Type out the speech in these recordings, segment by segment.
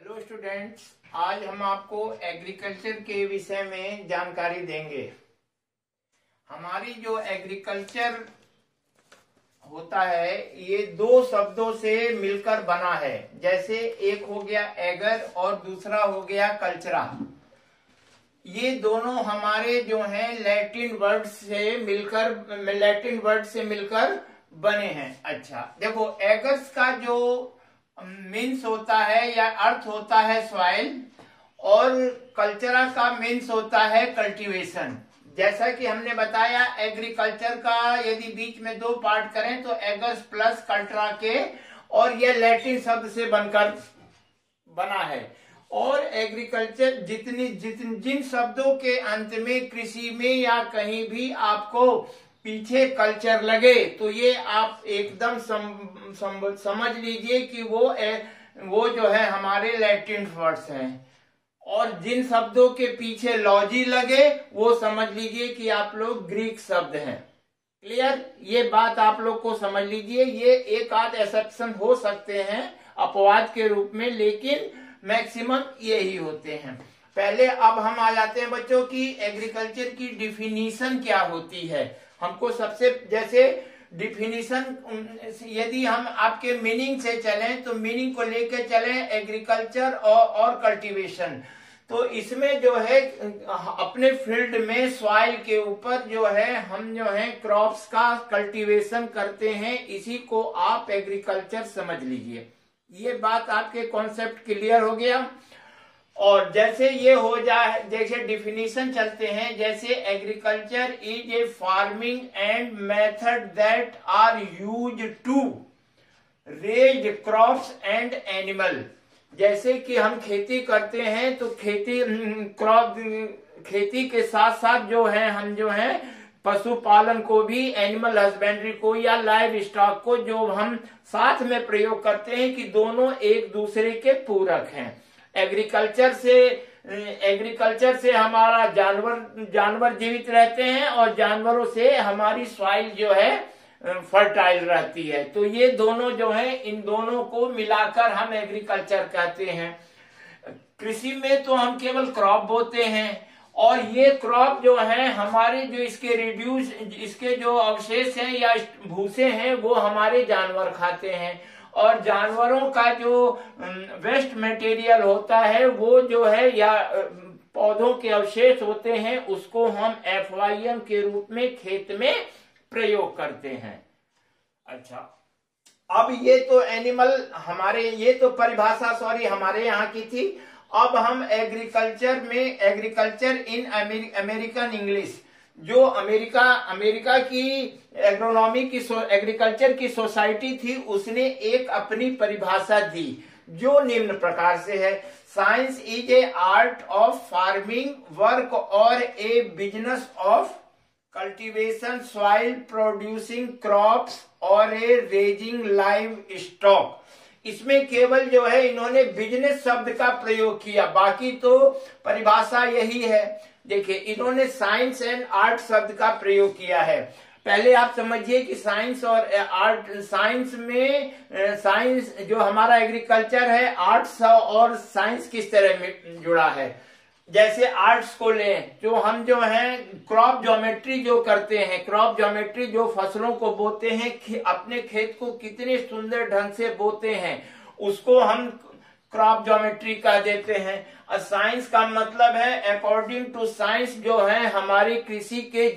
Hello students, आज हम आपको एग्रीकल्चर के विषय में जानकारी देंगे। हमारी जो एग्रीकल्चर होता है ये दो शब्दों से मिलकर बना है। जैसे एक हो गया एगर और दूसरा हो गया कल्चरा। ये दोनों हमारे जो हैं लैटिन वर्ड से मिलकर बने हैं। अच्छा देखो, एगर्स का जो मीन्स होता है या अर्थ होता है सॉइल, और कल्चरा का मीन्स होता है कल्टीवेशन। जैसा कि हमने बताया, एग्रीकल्चर का यदि बीच में दो पार्ट करें तो एगर्स प्लस कल्चरा के, और यह लैटिन शब्द से बनकर बना है। और एग्रीकल्चर जिन शब्दों के अंत में कृषि में या कहीं भी आपको पीछे कल्चर लगे तो ये आप एकदम समझ लीजिए कि वो जो है हमारे लैटिन वर्ड्स हैं। और जिन शब्दों के पीछे लॉजी लगे वो समझ लीजिए कि आप लोग ग्रीक शब्द हैं। क्लियर? ये बात आप लोग को समझ लीजिए। ये एक आध एक्सेप्शन हो सकते हैं अपवाद के रूप में, लेकिन मैक्सिमम यही होते हैं। पहले अब हम आ जाते हैं बच्चों की एग्रीकल्चर की डिफिनीशन क्या होती है। हमको सबसे जैसे डिफिनीशन, यदि हम आपके मीनिंग से चलें तो मीनिंग को लेकर चलें एग्रीकल्चर और कल्टीवेशन, तो इसमें जो है अपने फील्ड में सॉइल के ऊपर जो है हम जो है क्रॉप्स का कल्टीवेशन करते हैं। इसी को आप एग्रीकल्चर समझ लीजिए। ये बात आपके कॉन्सेप्ट क्लियर हो गया। और जैसे ये हो जाए, जैसे डिफिनीशन चलते हैं, जैसे agriculture is a farming and method that are use to raise crops and animal. जैसे कि हम खेती करते हैं तो खेती के साथ साथ जो है हम जो है पशुपालन को भी, एनिमल हस्बेंड्री को या लाइव स्टॉक को जो हम साथ में प्रयोग करते हैं कि दोनों एक दूसरे के पूरक हैं। एग्रीकल्चर से हमारा जानवर जीवित रहते हैं और जानवरों से हमारी सॉइल जो है फर्टाइल रहती है। तो ये दोनों जो है, इन दोनों को मिलाकर हम एग्रीकल्चर कहते हैं। कृषि में तो हम केवल क्रॉप बोते हैं, और ये क्रॉप जो है हमारे जो इसके जो अवशेष हैं या भूसे हैं वो हमारे जानवर खाते हैं। और जानवरों का जो वेस्ट मटेरियल होता है वो जो है या पौधों के अवशेष होते हैं उसको हम FYM के रूप में खेत में प्रयोग करते हैं। अच्छा, अब ये तो ये तो परिभाषा हमारे यहाँ की थी। अब हम एग्रीकल्चर इन अमेरिकन इंग्लिश, जो अमेरिका की एग्रीकल्चर की सोसाइटी थी, उसने एक अपनी परिभाषा दी जो निम्न प्रकार से है। Science is a art of farming, work और a business of cultivation, soil producing crops और ए रेजिंग लाइव स्टॉक। इसमें केवल जो है इन्होंने बिजनेस शब्द का प्रयोग किया, बाकी तो परिभाषा यही है। देखिए, इन्होंने साइंस एंड आर्ट शब्द का प्रयोग किया है। पहले आप समझिए कि साइंस और आर्ट, साइंस जो हमारा एग्रीकल्चर है, आर्ट्स और साइंस किस तरह में जुड़ा है। जैसे आर्ट्स को लें, जो हम जो है क्रॉप ज्योमेट्री जो करते हैं, क्रॉप ज्योमेट्री जो फसलों को बोते हैं, अपने खेत को कितने सुंदर ढंग से बोते हैं, उसको हम क्रॉप ज्योमेट्री का देते हैं। और साइंस का मतलब है, अकॉर्डिंग टू साइंस जो है हमारी कृषि की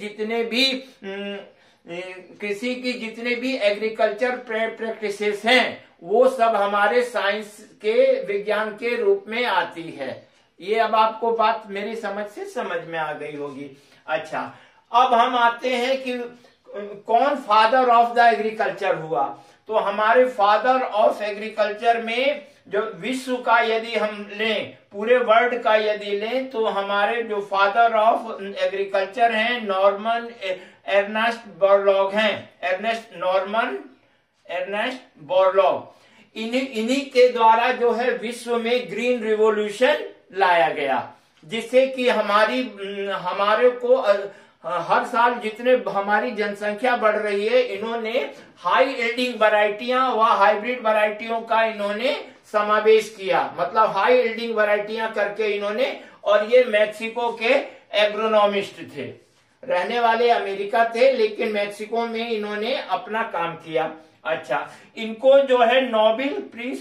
जितने भी एग्रीकल्चर प्रैक्टिसेस हैं वो सब हमारे साइंस के विज्ञान के रूप में आती है। ये अब आपको बात मेरी समझ में आ गई होगी। अच्छा, अब हम आते हैं कि कौन फादर ऑफ द एग्रीकल्चर हुआ। तो हमारे फादर ऑफ एग्रीकल्चर में जो विश्व का यदि हम लें, पूरे वर्ल्ड का यदि लें, तो हमारे जो फादर ऑफ एग्रीकल्चर हैं नॉर्मन एर्नेस्ट बोरलॉग हैं। Ernest Borlaug. इन्हीं के द्वारा जो है विश्व में ग्रीन रिवॉल्यूशन लाया गया, जिससे कि हमारे को हर साल जितने हमारी जनसंख्या बढ़ रही है, इन्होंने हाई यील्डिंग वैरायटियां व हाइब्रिड वैरायटियों का इन्होंने समावेश किया, मतलब हाई यील्डिंग वैरायटियां करके इन्होंने। और ये मैक्सिको के एग्रोनॉमिस्ट थे, रहने वाले अमेरिका थे लेकिन मैक्सिको में इन्होंने अपना काम किया। अच्छा, इनको जो है नोबेल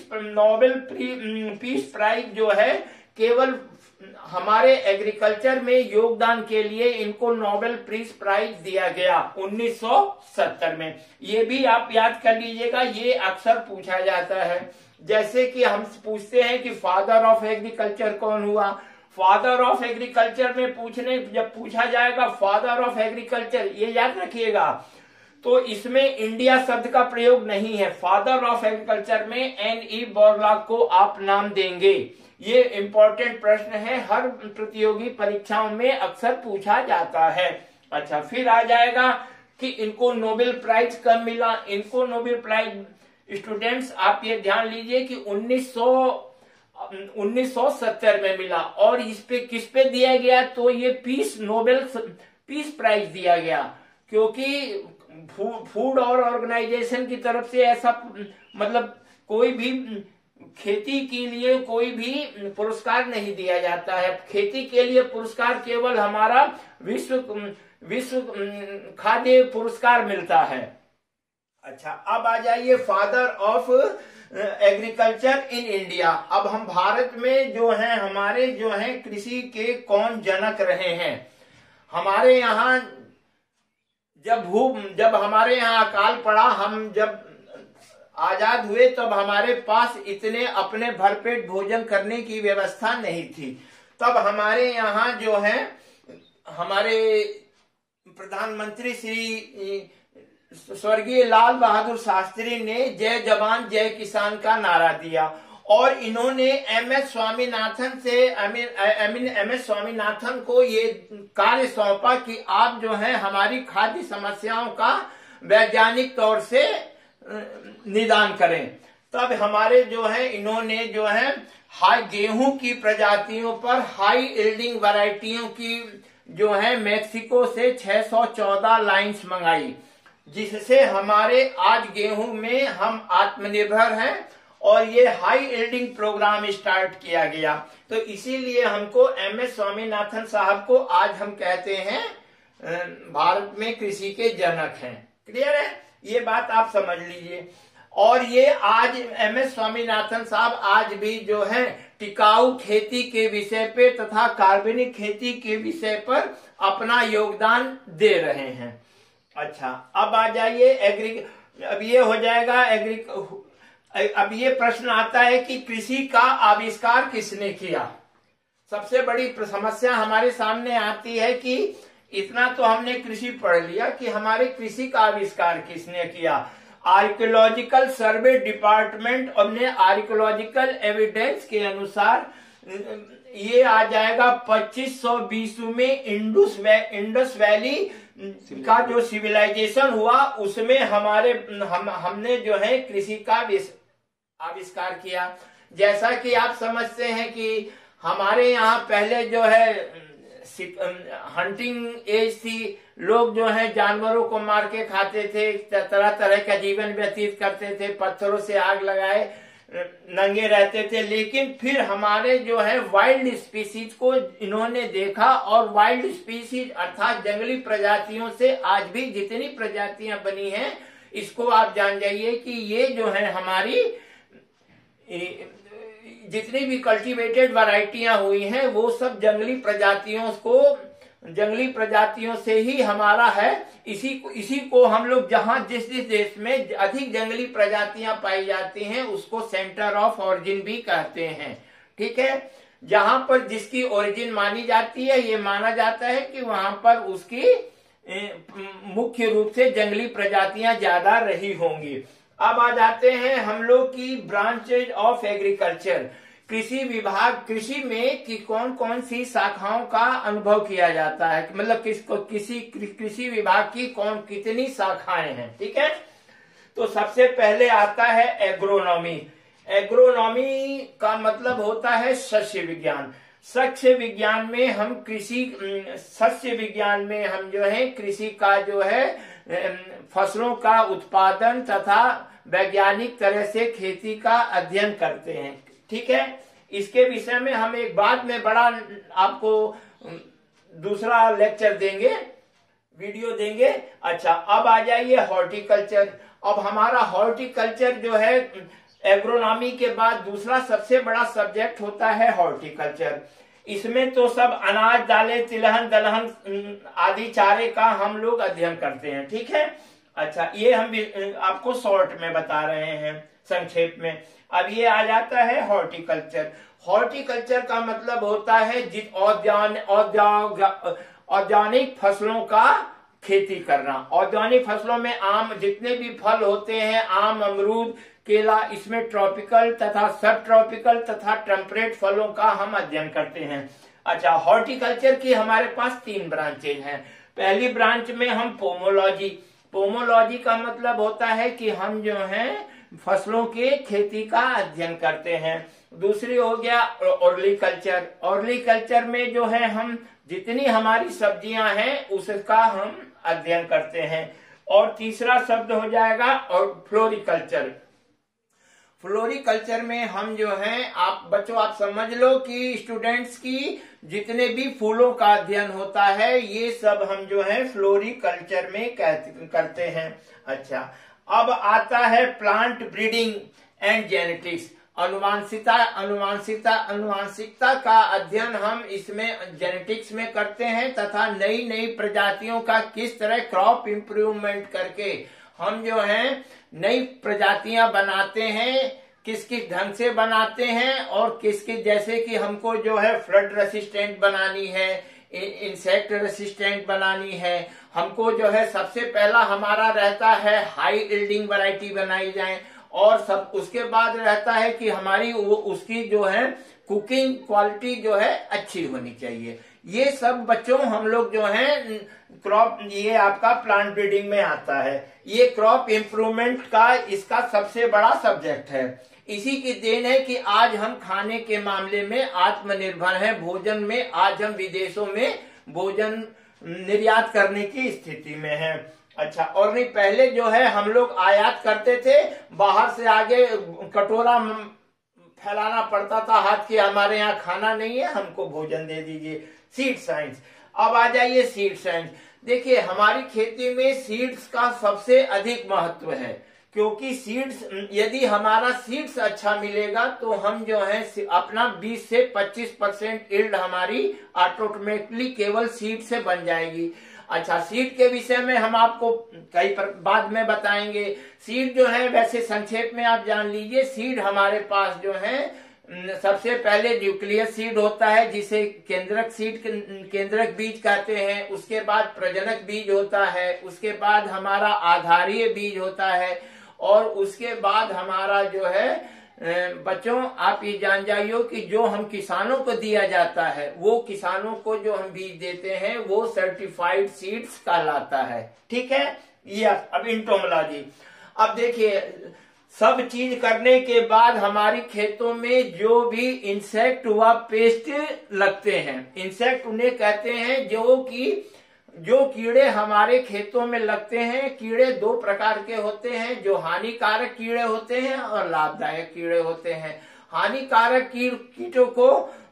पीस प्राइज जो है केवल हमारे एग्रीकल्चर में योगदान के लिए इनको नोबेल पीस प्राइज दिया गया 1970 में। ये भी आप याद कर लीजिएगा, ये अक्सर पूछा जाता है। जैसे कि हम पूछते हैं कि फादर ऑफ एग्रीकल्चर कौन हुआ, फादर ऑफ एग्रीकल्चर में जब पूछा जाएगा फादर ऑफ एग्रीकल्चर, ये याद रखिएगा, तो इसमें इंडिया शब्द का प्रयोग नहीं है। फादर ऑफ एग्रीकल्चर में N.E. बोरलॉग को आप नाम देंगे। ये इंपॉर्टेंट प्रश्न है, हर प्रतियोगी परीक्षाओं में अक्सर पूछा जाता है। अच्छा, फिर आ जाएगा कि इनको नोबेल प्राइज कब मिला। इनको नोबेल प्राइज स्टूडेंट्स आप ये ध्यान लीजिए कि 1970 में मिला। और इस पे किस पे दिया गया, तो ये नोबेल पीस प्राइज दिया गया, क्योंकि फूड और ऑर्गेनाइजेशन की तरफ से ऐसा, मतलब कोई भी खेती के लिए कोई भी पुरस्कार नहीं दिया जाता है। खेती के लिए पुरस्कार केवल हमारा विश्व खाद्य पुरस्कार मिलता है। अच्छा, अब आ जाइए father of agriculture in India. अब हम भारत में जो है हमारे जो है कृषि के कौन जनक रहे हैं। हमारे यहाँ जब हमारे यहाँ अकाल पड़ा, हम जब आजाद हुए तब हमारे पास इतने अपने भरपेट भोजन करने की व्यवस्था नहीं थी। तब हमारे यहाँ जो है हमारे प्रधानमंत्री श्री स्वर्गीय लाल बहादुर शास्त्री ने जय जवान जय किसान का नारा दिया। और इन्होंने एम एस स्वामीनाथन को ये कार्य सौंपा कि आप जो है हमारी खाद्य समस्याओं का वैज्ञानिक तौर से निदान करें। तब हमारे जो है इन्होंने जो है हाई गेहूं की प्रजातियों पर हाई यील्डिंग वैरायटियों की जो है मैक्सिको से 614 लाइन्स मंगाई, जिससे हमारे आज गेहूं में हम आत्मनिर्भर हैं। और ये हाई यील्डिंग प्रोग्राम स्टार्ट किया गया। तो इसीलिए हमको एम एस स्वामीनाथन साहब को आज हम कहते हैं भारत में कृषि के जनक हैं। क्लियर है, ये बात आप समझ लीजिए। और ये आज एम एस स्वामीनाथन साहब आज भी जो है टिकाऊ खेती के विषय पे तथा कार्बनिक खेती के विषय पर अपना योगदान दे रहे हैं। अच्छा, अब आ जाइए अब ये हो जाएगा अब ये प्रश्न आता है कि कृषि का आविष्कार किसने किया। सबसे बड़ी समस्या हमारे सामने आती है कि इतना तो हमने कृषि पढ़ लिया कि हमारे कृषि का आविष्कार किसने किया। आर्कियोलॉजिकल सर्वे डिपार्टमेंट अपने आर्कियोलॉजिकल एविडेंस के अनुसार ये आ जाएगा 2520 में इंडस वैली का जो सिविलाइजेशन हुआ उसमें हमने जो है कृषि का आविष्कार किया। जैसा कि आप समझते हैं कि हमारे यहाँ पहले जो है हंटिंग एज थी, लोग जो है जानवरों को मार के खाते थे, तरह तरह का जीवन व्यतीत करते थे, पत्थरों से आग लगाए नंगे रहते थे। लेकिन फिर हमारे जो है वाइल्ड स्पीसीज को इन्होंने देखा और वाइल्ड स्पीसीज अर्थात जंगली प्रजातियों से आज भी जितनी प्रजातियां बनी हैं, इसको आप जान जाइए कि ये जो है हमारी जितनी भी कल्टीवेटेड वैरायटियां हुई हैं वो सब जंगली प्रजातियों से ही हमारा है। इसी को हम लोग जहां जिस देश में अधिक जंगली प्रजातियां पाई जाती हैं उसको सेंटर ऑफ ओरिजिन भी कहते हैं। ठीक है, जहां पर जिसकी ओरिजिन मानी जाती है, ये माना जाता है कि वहां पर उसकी मुख्य रूप से जंगली प्रजातियां ज्यादा रही होंगी। अब आ जाते हैं हम लोग की ब्रांचेज ऑफ एग्रीकल्चर। कृषि विभाग, कृषि में कि कौन कौन सी शाखाओं का अनुभव किया जाता है, मतलब कृषि विभाग की कितनी शाखाएं हैं। ठीक है, तो सबसे पहले आता है एग्रोनॉमी। एग्रोनॉमी का मतलब होता है सस्य विज्ञान। सस्य विज्ञान में हम जो है कृषि का जो है फसलों का उत्पादन तथा वैज्ञानिक तरह से खेती का अध्ययन करते हैं। ठीक है, इसके विषय में हम एक बाद में बड़ा आपको दूसरा लेक्चर देंगे, वीडियो देंगे। अच्छा, अब आ जाइए हॉर्टिकल्चर। अब हमारा हॉर्टिकल्चर जो है एग्रोनॉमी के बाद दूसरा सबसे बड़ा सब्जेक्ट होता है हॉर्टिकल्चर। इसमें तो सब अनाज, दालें, तिलहन, दलहन आदि चारे का हम लोग अध्ययन करते हैं। ठीक है, अच्छा, ये हम आपको शॉर्ट में बता रहे हैं, संक्षेप में। अब ये आ जाता है हॉर्टिकल्चर। हॉर्टिकल्चर का मतलब होता है औद्यानिक फसलों का खेती करना। औद्यानिक फसलों में आम, जितने भी फल होते हैं, आम, अमरूद, केला, इसमें ट्रॉपिकल तथा सब ट्रॉपिकल तथा टेम्परेट फलों का हम अध्ययन करते हैं। अच्छा, हॉर्टिकल्चर की हमारे पास 3 ब्रांचेज हैं। पहली ब्रांच में हम पोमोलॉजी का मतलब होता है कि हम जो हैं फसलों के खेती का अध्ययन करते हैं। दूसरी हो गया ऑर्लिकल्चर। ऑर्लिकल्चर में जो है हम जितनी हमारी सब्जियां हैं उसका हम अध्ययन करते हैं। और तीसरा शब्द हो जाएगा और फ्लोरिकल्चर। फ्लोरिकल्चर में हम जो है, आप बच्चों आप समझ लो कि स्टूडेंट्स की जितने भी फूलों का अध्ययन होता है ये सब हम जो है फ्लोरिकल्चर में करते हैं। अच्छा, अब आता है प्लांट ब्रीडिंग एंड जेनेटिक्स। अनुवांशिकता का अध्ययन हम इसमें जेनेटिक्स में करते हैं तथा नई नई प्रजातियों का किस तरह क्रॉप इम्प्रूवमेंट करके हम जो है नई प्रजातियां बनाते हैं, किस किस ढंग से बनाते हैं और किस किस, जैसे कि हमको जो है फ्लड रेसिस्टेंट बनानी है, इंसेक्ट रेसिस्टेंट बनानी है, हमको जो है सबसे पहला हमारा रहता है हाई यील्डिंग वैरायटी बनाई जाए, और सब उसके बाद रहता है कि हमारी उसकी जो है कुकिंग क्वालिटी जो है अच्छी होनी चाहिए। ये सब बच्चों हम लोग जो है क्रॉप, ये आपका प्लांट ब्रीडिंग में आता है। ये क्रॉप इम्प्रूवमेंट का इसका सबसे बड़ा सब्जेक्ट है। इसी की देन है कि आज हम खाने के मामले में आत्मनिर्भर हैं। भोजन में आज हम विदेशों में भोजन निर्यात करने की स्थिति में हैं। अच्छा, और नहीं, पहले जो है हम लोग आयात करते थे, बाहर से आगे कटोरा फैलाना पड़ता था हाथ की, हमारे यहाँ खाना नहीं है, हमको भोजन दे दीजिए। Seed science. अब आ जाइए सीड साइंस। देखिए, हमारी खेती में सीड्स का सबसे अधिक महत्व है, क्योंकि सीड्स, यदि हमारा सीड्स अच्छा मिलेगा तो हम जो है अपना 20 से 25% यील्ड हमारी ऑटोमेटिकली केवल सीड से बन जाएगी। अच्छा, सीड के विषय में हम आपको कई बाद में बताएंगे। सीड जो है वैसे संक्षेप में आप जान लीजिए, सीड हमारे पास जो है सबसे पहले न्यूक्लियस सीड होता है जिसे केंद्रक बीज कहते हैं। उसके बाद प्रजनक बीज होता है, उसके बाद हमारा आधारीय बीज होता है, और उसके बाद हमारा जो है बच्चों आप ये जान जाइए कि जो हम किसानों को दिया जाता है, वो किसानों को जो हम बीज देते हैं वो सर्टिफाइड सीड्स कहलाता है। ठीक है, ये अब इंटोमोलॉजी। अब देखिए, सब चीज करने के बाद हमारी खेतों में जो भी इंसेक्ट व पेस्ट लगते हैं, इंसेक्ट उन्हें कहते हैं जो कीड़े हमारे खेतों में लगते हैं। कीड़े 2 प्रकार के होते हैं, जो हानिकारक कीड़े होते हैं और लाभदायक कीड़े होते हैं। हानिकारक कीटों को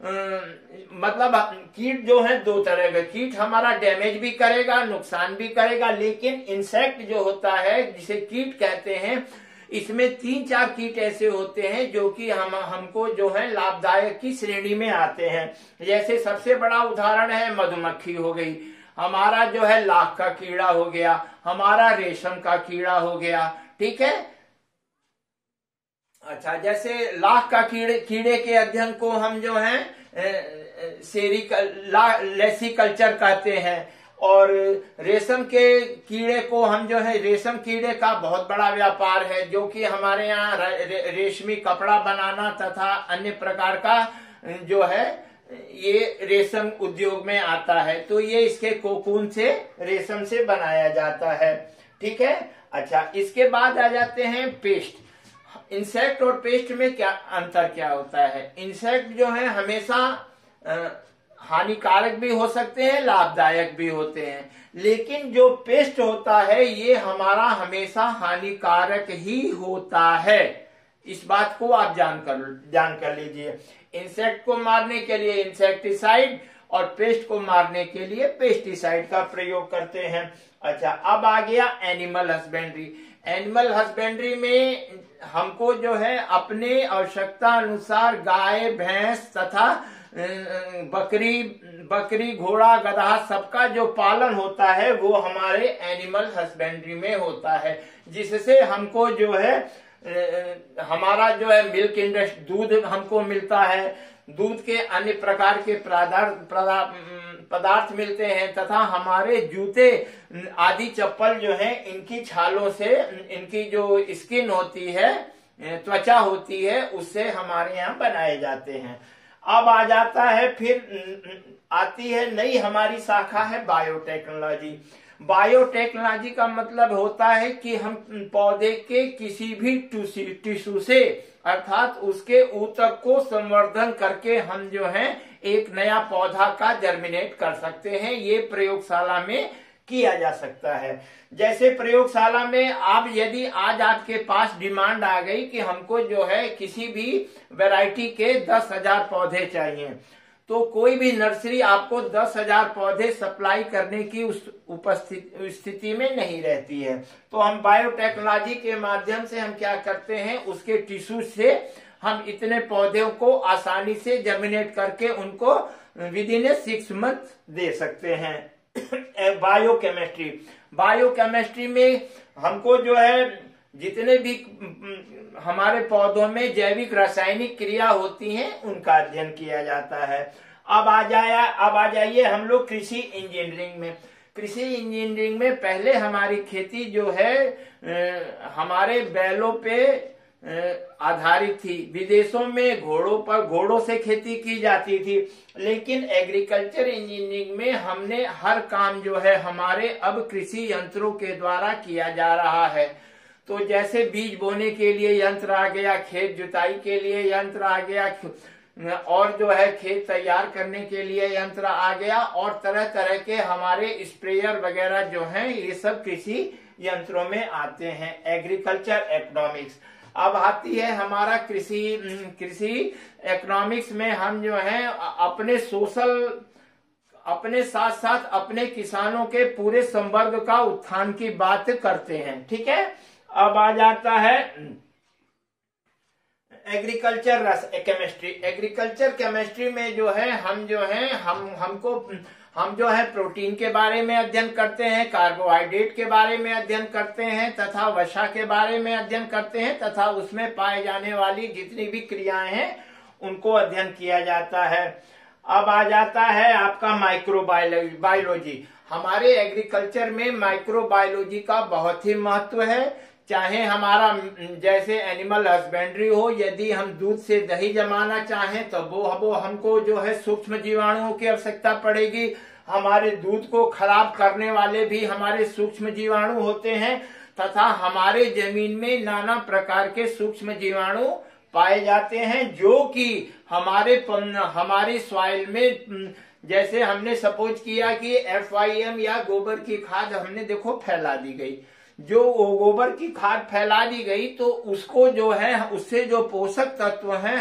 मतलब कीट जो है 2 तरह के कीट हमारा डैमेज भी करेगा, नुकसान भी करेगा, लेकिन इंसेक्ट जो होता है जिसे कीट कहते हैं, इसमें 3-4 कीट ऐसे होते हैं जो कि हमको जो है लाभदायक की श्रेणी में आते हैं। जैसे सबसे बड़ा उदाहरण है मधुमक्खी हो गई, हमारा जो है लाख का कीड़ा हो गया, हमारा रेशम का कीड़ा हो गया। ठीक है, अच्छा, जैसे लाख का कीड़े के अध्ययन को हम जो है लेसिकल्चर कहते हैं, और रेशम के कीड़े को हम जो है, रेशम कीड़े का बहुत बड़ा व्यापार है जो कि हमारे यहाँ रेशमी कपड़ा बनाना तथा अन्य प्रकार का जो है ये रेशम उद्योग में आता है। तो ये इसके कोकून से, रेशम से बनाया जाता है। ठीक है, अच्छा, इसके बाद आ जाते हैं पेस्ट। इंसेक्ट और पेस्ट में क्या अंतर क्या होता है? इंसेक्ट जो है हमेशा हानिकारक भी हो सकते हैं, लाभदायक भी होते हैं। लेकिन जो पेस्ट होता है ये हमारा हमेशा हानिकारक ही होता है। इस बात को आप जान कर लीजिए। इंसेक्ट को मारने के लिए इंसेक्टिसाइड और पेस्ट को मारने के लिए पेस्टिसाइड का प्रयोग करते हैं। अच्छा, अब आ गया एनिमल हस्बेंड्री। एनिमल हस्बेंड्री में हमको जो है अपने आवश्यकता अनुसार गाय, भैंस तथा बकरी, घोड़ा, गधा सबका जो पालन होता है वो हमारे एनिमल हस्बेंड्री में होता है, जिससे हमको जो है हमारा जो है मिल्क इंडस्ट्री, दूध हमको मिलता है, दूध के अन्य प्रकार के पदार्थ मिलते हैं तथा हमारे जूते आदि चप्पल जो है इनकी छालों से, इनकी जो स्किन होती है, त्वचा होती है, उससे हमारे यहाँ बनाए जाते हैं। अब आ जाता है, फिर आती है नई हमारी शाखा है बायोटेक्नोलॉजी। बायोटेक्नोलॉजी का मतलब होता है कि हम पौधे के किसी भी टिश्यू से अर्थात उसके ऊतक को संवर्धन करके हम जो है एक नया पौधा का जर्मिनेट कर सकते हैं। ये प्रयोगशाला में किया जा सकता है। जैसे प्रयोगशाला में आप यदि आज आपके पास डिमांड आ गई कि हमको जो है किसी भी वैरायटी के 10,000 पौधे चाहिए, तो कोई भी नर्सरी आपको 10,000 पौधे सप्लाई करने की उस स्थिति में नहीं रहती है। तो हम बायोटेक्नोलॉजी के माध्यम से हम क्या करते हैं, उसके टिश्यू से हम इतने पौधों को आसानी से जर्मिनेट करके उनको विद इन 6 मंथ दे सकते हैं। बायोकेमिस्ट्री में हमको जो है जितने भी हमारे पौधों में जैविक रासायनिक क्रिया होती हैं उनका अध्ययन किया जाता है। अब आ जाइए हम लोग कृषि इंजीनियरिंग में। कृषि इंजीनियरिंग में पहले हमारी खेती जो है हमारे बैलों पे आधारित थी। विदेशों में घोड़ों से खेती की जाती थी, लेकिन एग्रीकल्चर इंजीनियरिंग में हमने हर काम जो है हमारे अब कृषि यंत्रों के द्वारा किया जा रहा है। तो जैसे बीज बोने के लिए यंत्र आ गया, खेत जुताई के लिए यंत्र आ गया, और जो है खेत तैयार करने के लिए यंत्र आ गया, और तरह तरह के हमारे स्प्रेयर वगैरह जो हैं ये सब कृषि यंत्रों में आते हैं। एग्रीकल्चर इकोनॉमिक्स अब आती है हमारा कृषि इकोनॉमिक्स में हम जो है अपने साथ साथ अपने किसानों के पूरे संवर्ग का उत्थान की बात करते हैं। ठीक है, अब आ जाता है एग्रीकल्चर केमिस्ट्री। एग्रीकल्चर केमिस्ट्री में जो है हम जो है प्रोटीन के बारे में अध्ययन करते हैं, कार्बोहाइड्रेट के बारे में अध्ययन करते हैं तथा वसा के बारे में अध्ययन करते हैं तथा उसमें पाए जाने वाली जितनी भी क्रियाएं हैं उनको अध्ययन किया जाता है। अब आ जाता है आपका माइक्रोबायोलॉजी। हमारे एग्रीकल्चर में माइक्रोबायोलॉजी का बहुत ही महत्व है। चाहे हमारा जैसे एनिमल हस्बेंड्री हो, यदि हम दूध से दही जमाना चाहें तो वो हमको जो है सूक्ष्म जीवाणुओं की आवश्यकता पड़ेगी। हमारे दूध को खराब करने वाले भी हमारे सूक्ष्म जीवाणु होते हैं तथा हमारे जमीन में नाना प्रकार के सूक्ष्म जीवाणु पाए जाते हैं, जो कि हमारी सॉइल में, जैसे हमने सपोज किया कि FYM या गोबर की खाद हमने देखो फैला दी गई, जो गोबर की खाद फैला दी गई तो उसको जो है उससे जो पोषक तत्व हैं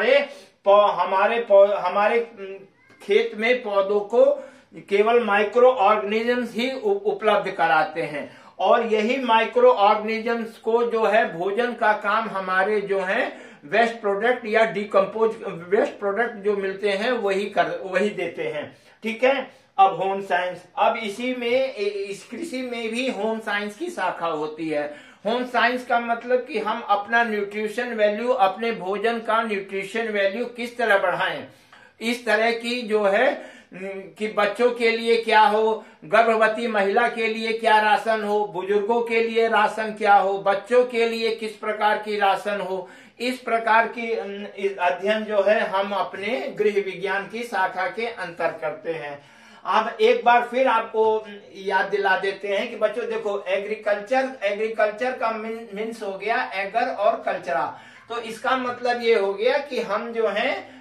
हमारे खेत में पौधों को केवल माइक्रो ऑर्गेनिजम्स ही उपलब्ध कराते हैं, और यही माइक्रो ऑर्गेनिजम्स को जो है भोजन का काम हमारे जो है वेस्ट प्रोडक्ट या डिकम्पोज वेस्ट प्रोडक्ट जो मिलते हैं वही देते हैं। ठीक है, अब होम साइंस। अब इस कृषि में भी होम साइंस की शाखा होती है। होम साइंस का मतलब कि हम अपना न्यूट्रिशन वैल्यू, अपने भोजन का न्यूट्रिशन वैल्यू किस तरह बढ़ाएं। इस तरह की जो है कि बच्चों के लिए क्या हो, गर्भवती महिला के लिए क्या राशन हो, बुजुर्गों के लिए राशन क्या हो, बच्चों के लिए किस प्रकार की राशन हो, इस प्रकार की अध्ययन जो है हम अपने गृह विज्ञान की शाखा के अंतर करते हैं। अब एक बार फिर आपको याद दिला देते हैं कि बच्चों देखो एग्रीकल्चर का मीन्स हो गया एगर और कल्चरा। तो इसका मतलब ये हो गया कि हम जो है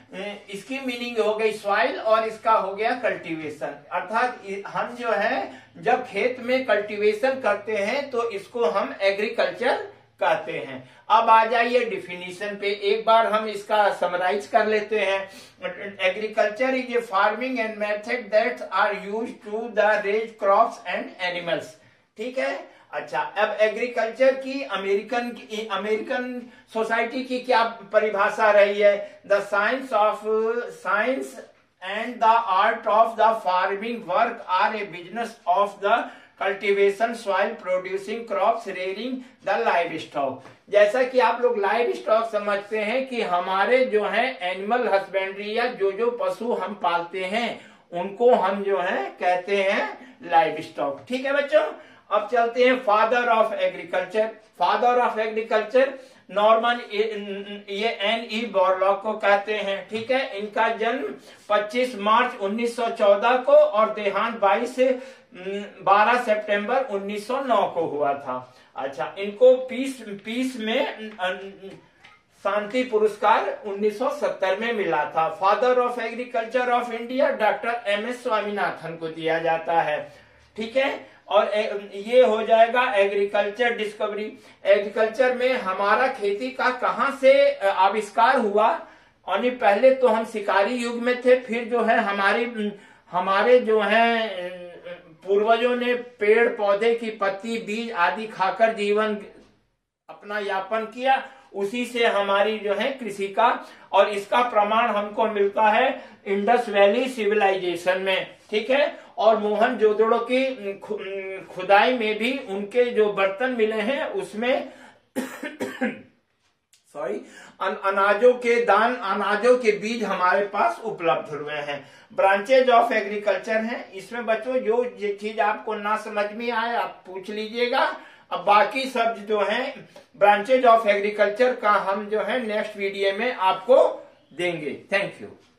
इसकी मीनिंग हो गई सॉइल और इसका हो गया कल्टीवेशन। अर्थात हम जो है जब खेत में कल्टीवेशन करते हैं तो इसको हम एग्रीकल्चर कहते हैं। अब आ जाइए डिफिनीशन पे, एक बार हम इसका समराइज कर लेते हैं। Agriculture is a farming and method that are used to the raise crops and animals. ठीक है, अच्छा अब एग्रीकल्चर की अमेरिकन सोसाइटी की क्या परिभाषा रही है? The science and the art of the farming work are a business of the cultivation soil producing crops rearing the livestock. जैसा कि आप लोग लाइव स्टॉक समझते हैं कि हमारे जो है एनिमल हस्बेंड्री या जो पशु हम पालते हैं उनको हम जो है कहते हैं लाइव स्टॉक। ठीक है बच्चों, अब चलते हैं father of agriculture. Father of agriculture Norman ये N.E. बोरलॉग को कहते हैं। ठीक है, इनका जन्म 25 मार्च 1914 को और देहांत 12 सितंबर 1909 को हुआ था। अच्छा, इनको पीस में शांति पुरस्कार 1970 में मिला था। Father of agriculture of India doctor M.S. Swaminathan को दिया जाता है। ठीक है, और ये हो जाएगा एग्रीकल्चर डिस्कवरी। एग्रीकल्चर में हमारा खेती का कहां से आविष्कार हुआ? और पहले तो हम शिकारी युग में थे, फिर जो है हमारे जो है पूर्वजों ने पेड़ पौधे की पत्ती बीज आदि खाकर जीवन अपना यापन किया, उसी से हमारी जो है कृषि का, और इसका प्रमाण हमको मिलता है इंडस वैली सिविलाइजेशन में। ठीक है, और मोहनजोदड़ो की खुदाई में भी उनके जो बर्तन मिले हैं उसमें अनाजों के बीज हमारे पास उपलब्ध हुए हैं। ब्रांचेज ऑफ एग्रीकल्चर हैं, इसमें बच्चों जो चीज आपको ना समझ में आए आप पूछ लीजिएगा। अब बाकी सब जो है ब्रांचेज ऑफ एग्रीकल्चर का हम जो है नेक्स्ट वीडियो में आपको देंगे। Thank you.